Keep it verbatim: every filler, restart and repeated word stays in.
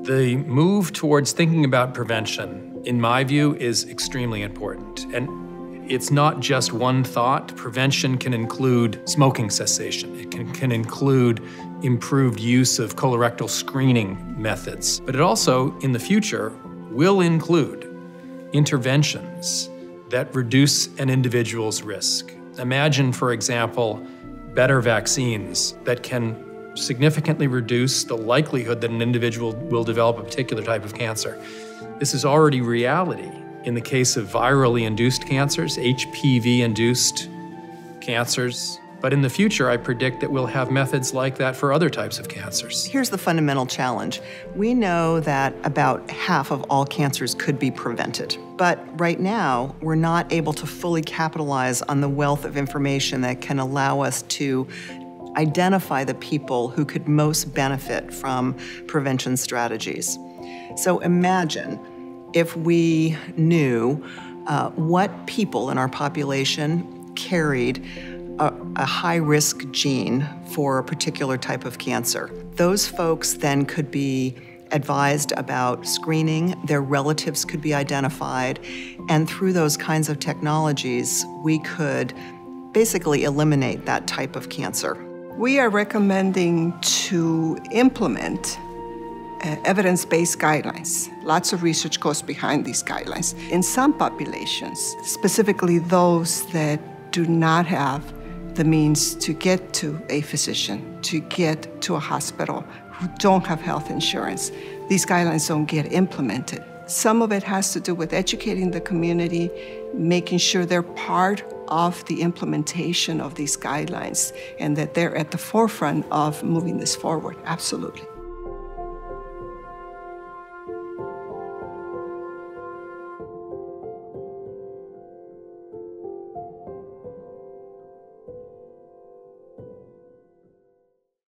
The move towards thinking about prevention, in my view, is extremely important. And it's not just one thought. Prevention can include smoking cessation. It can, can include improved use of colorectal screening methods. But it also, in the future, will include interventions that reduce an individual's risk. Imagine, for example, better vaccines that can significantly reduce the likelihood that an individual will develop a particular type of cancer. This is already reality in the case of virally induced cancers, H P V-induced cancers. But in the future, I predict that we'll have methods like that for other types of cancers. Here's the fundamental challenge. We know that about half of all cancers could be prevented. But right now, we're not able to fully capitalize on the wealth of information that can allow us to identify the people who could most benefit from prevention strategies. So imagine if we knew uh, what people in our population carried a, a high-risk gene for a particular type of cancer. Those folks then could be advised about screening, their relatives could be identified, and through those kinds of technologies, we could basically eliminate that type of cancer. We are recommending to implement uh, evidence-based guidelines. Lots of research goes behind these guidelines. In some populations, specifically those that do not have the means to get to a physician, to get to a hospital, who don't have health insurance, these guidelines don't get implemented. Some of it has to do with educating the community, making sure they're part of the implementation of these guidelines and that they're at the forefront of moving this forward, absolutely.